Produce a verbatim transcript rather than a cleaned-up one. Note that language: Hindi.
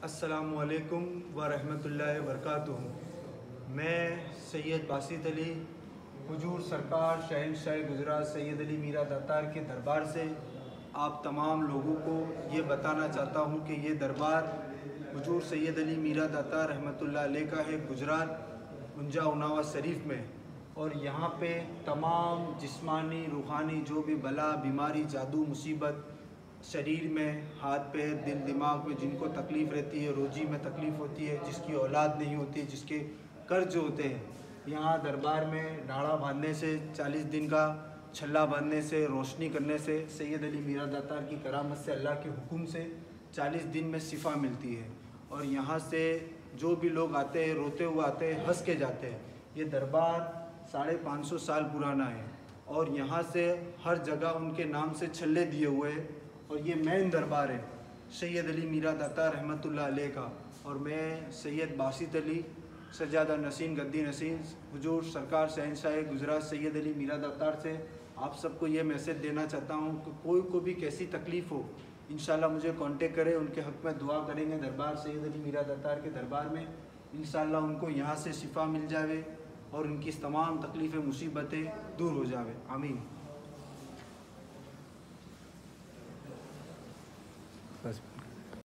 अस्सलामुअलैकुम व रहमतुल्लाहि व बरकातुहू। मैं सैयद बासित अली हुजूर सरकार शहंशाह गुजरात सैयद अली मीरा दातार के दरबार से आप तमाम लोगों को ये बताना चाहता हूँ कि ये दरबार हुजूर सैयद अली मीरा दातार रहमतुल्लाह अलैह का है, गुजरात उंजा उनावा शरीफ में। और यहाँ पे तमाम जिस्मानी रूहानी जो भी बला बीमारी जादू मुसीबत शरीर में हाथ पैर दिल दिमाग में जिनको तकलीफ़ रहती है, रोजी में तकलीफ़ होती है, जिसकी औलाद नहीं होती, जिसके कर्ज होते हैं, यहाँ दरबार में नाड़ा बांधने से, चालीस दिन का छल्ला बांधने से, रोशनी करने से, सैयद अली मीरा दातार की करामत से, अल्लाह के हुक्म से चालीस दिन में शिफा मिलती है। और यहाँ से जो भी लोग आते हैं रोते हुए आते हैं, हंस के जाते हैं। ये दरबार साढ़े पाँच सौ साल पुराना है और यहाँ से हर जगह उनके नाम से छल्ले दिए हुए हैं। और ये मेन दरबार है सैयद अली मीरा दातार रहमतुल्लाह अलैह का। और मैं सैयद बासित अली सज्जादा नसीन गद्दी नसीन हुजूर सरकार शहंशाह गुजरात सैयद अली मीरा दातार से आप सबको ये मैसेज देना चाहता हूँ कि कोई को भी कैसी तकलीफ़ हो, इंशाल्लाह मुझे कांटेक्ट करें, उनके हक़ में दुआ करेंगे दरबार सैयद अली मीरा दातार के दरबार में। इंशाल्लाह उनको यहाँ से शिफा मिल जावे और उनकी तमाम तकलीफ़ें मुसीबतें दूर हो जावे। आमीन। बस